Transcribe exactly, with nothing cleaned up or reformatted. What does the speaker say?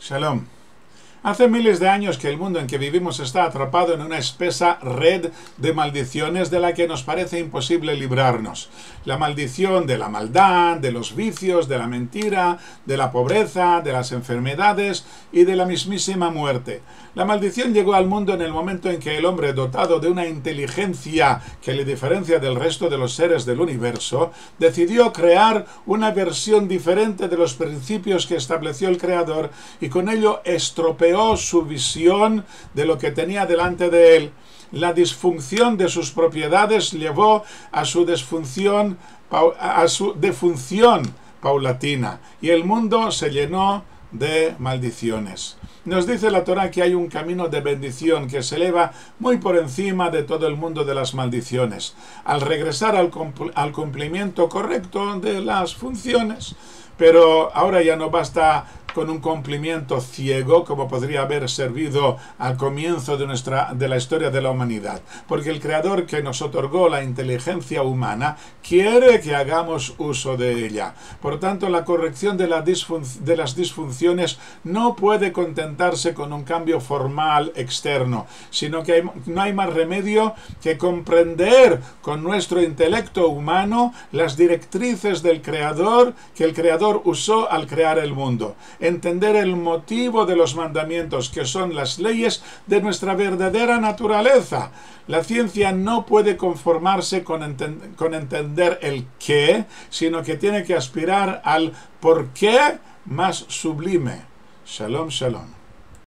Shalom. Hace miles de años que el mundo en que vivimos está atrapado en una espesa red de maldiciones de la que nos parece imposible librarnos. La maldición de la maldad, de los vicios, de la mentira, de la pobreza, de las enfermedades y de la mismísima muerte. La maldición llegó al mundo en el momento en que el hombre, dotado de una inteligencia que le diferencia del resto de los seres del universo, decidió crear una versión diferente de los principios que estableció el Creador y con ello estropeó su visión de lo que tenía delante de él. La disfunción de sus propiedades llevó a su disfunción, a su defunción paulatina, y el mundo se llenó de maldiciones. Nos dice la Torá que hay un camino de bendición que se eleva muy por encima de todo el mundo de las maldiciones, al regresar al, compl- al cumplimiento correcto de las funciones. Pero ahora ya no basta con un cumplimiento ciego como podría haber servido al comienzo de, nuestra, de la historia de la humanidad, porque el Creador que nos otorgó la inteligencia humana quiere que hagamos uso de ella. Por tanto, la corrección de, la de las disfunciones no puede contentarse con un cambio formal externo, sino que hay, no hay más remedio que comprender con nuestro intelecto humano las directrices del Creador que el Creador usó al crear el mundo. Entender el motivo de los mandamientos, que son las leyes de nuestra verdadera naturaleza. La ciencia no puede conformarse con, enten- con entender el qué, sino que tiene que aspirar al por qué más sublime. Shalom, shalom.